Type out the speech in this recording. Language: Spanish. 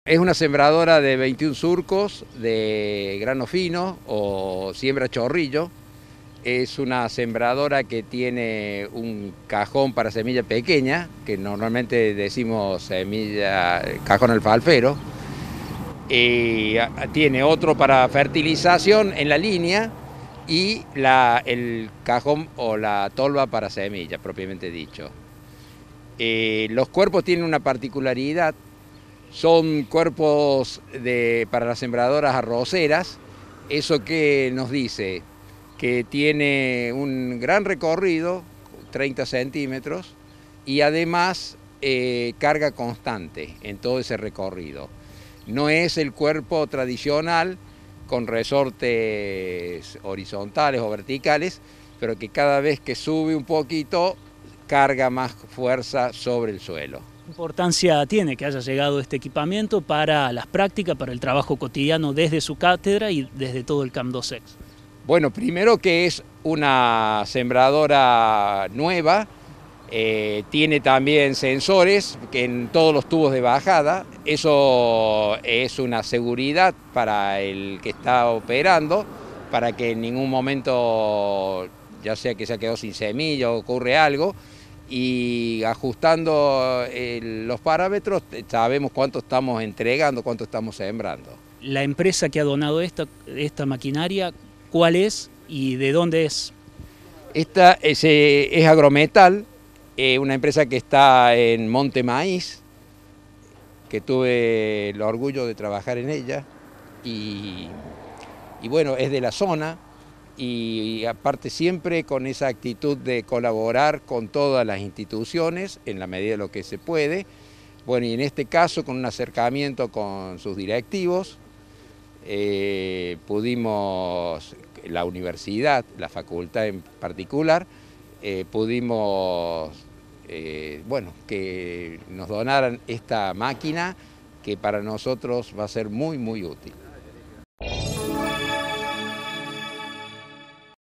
Es una sembradora de 21 surcos de grano fino o siembra chorrillo. Es una sembradora que tiene un cajón para semilla pequeña, que normalmente decimos semilla, cajón alfalfero. Tiene otro para fertilización en la línea y el cajón o la tolva para semilla, propiamente dicho. Los cuerpos tienen una particularidad. Son cuerpos para las sembradoras arroceras. ¿Eso qué nos dice? Que tiene un gran recorrido, 30 centímetros, y además carga constante en todo ese recorrido. No es el cuerpo tradicional con resortes horizontales o verticales, pero que cada vez que sube un poquito carga más fuerza sobre el suelo. ¿Qué importancia tiene que haya llegado este equipamiento para las prácticas, para el trabajo cotidiano desde su cátedra y desde todo el Camp Docex? Bueno, primero que es una sembradora nueva, tiene también sensores que en todos los tubos de bajada. Eso es una seguridad para el que está operando, para que en ningún momento, ya sea que se ha quedado sin semilla o ocurre algo, y ajustando los parámetros sabemos cuánto estamos entregando, cuánto estamos sembrando. La empresa que ha donado esta maquinaria, ¿cuál es y de dónde es? Esta es Agrometal, una empresa que está en Monte Maíz, que tuve el orgullo de trabajar en ella, y, y bueno, es de la zona, y aparte siempre con esa actitud de colaborar con todas las instituciones en la medida de lo que se puede. Bueno, y en este caso con un acercamiento con sus directivos, pudimos, la universidad, la facultad en particular, pudimos, bueno, que nos donaran esta máquina que para nosotros va a ser muy, muy útil.